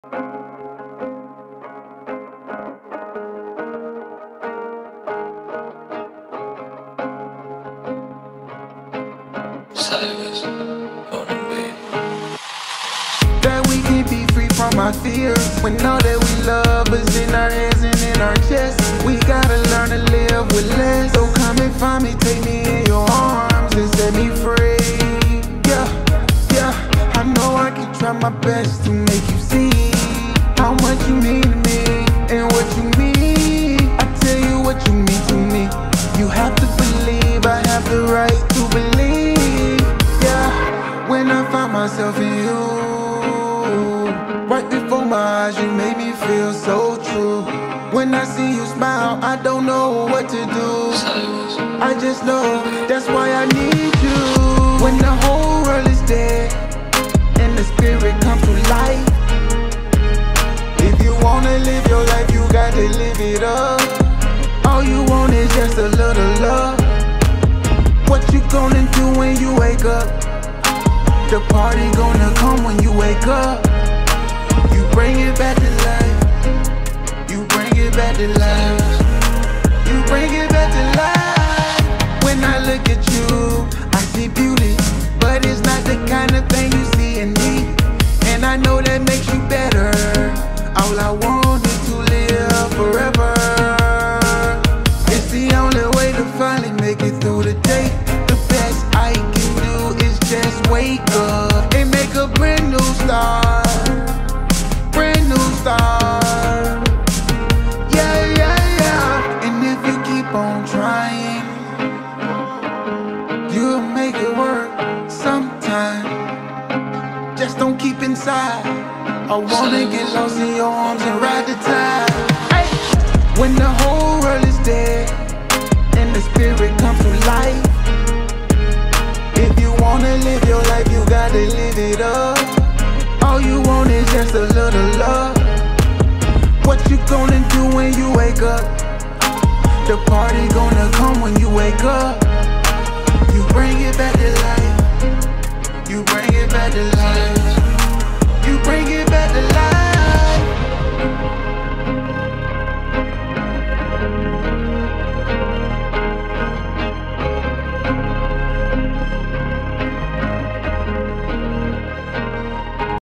That we can be free from our fears, when all that we love is in our heads and in our chests. We gotta learn to live with less. So come and find me, take me in your arms and set me free. Yeah, yeah, I know I can try my best to make you see how much you mean to me and what you mean. I tell you what you mean to me. You have to believe, I have the right to believe. Yeah, when I find myself in you, right before my eyes, you made me feel so true. When I see you smile, I don't know what to do. I just know that's why I need you. When the whole world is dead and the spirit comes to life, if you wanna live your life, you gotta live it up. All you want is just a little love. What you gonna do when you wake up? The party gonna come when you wake up. You bring it back to life. You bring it back to life. You bring it back to life. When I look at you, I see beauty, but it's not the kind of thing you see in me. And I know that makes you better. All I want is to live forever. It's the only way to finally make it through the day. The best I can do is just wake up and make a brand new start. Brand new start. Yeah, yeah, yeah. And if you keep on trying, you'll make it work sometime. Just don't keep inside. I wanna get lost in your arms and ride the tide. Hey. When the whole world is dead and the spirit comes to life, if you wanna live your life, you gotta live it up. All you want is just a little love. What you gonna do when you wake up? The party gonna come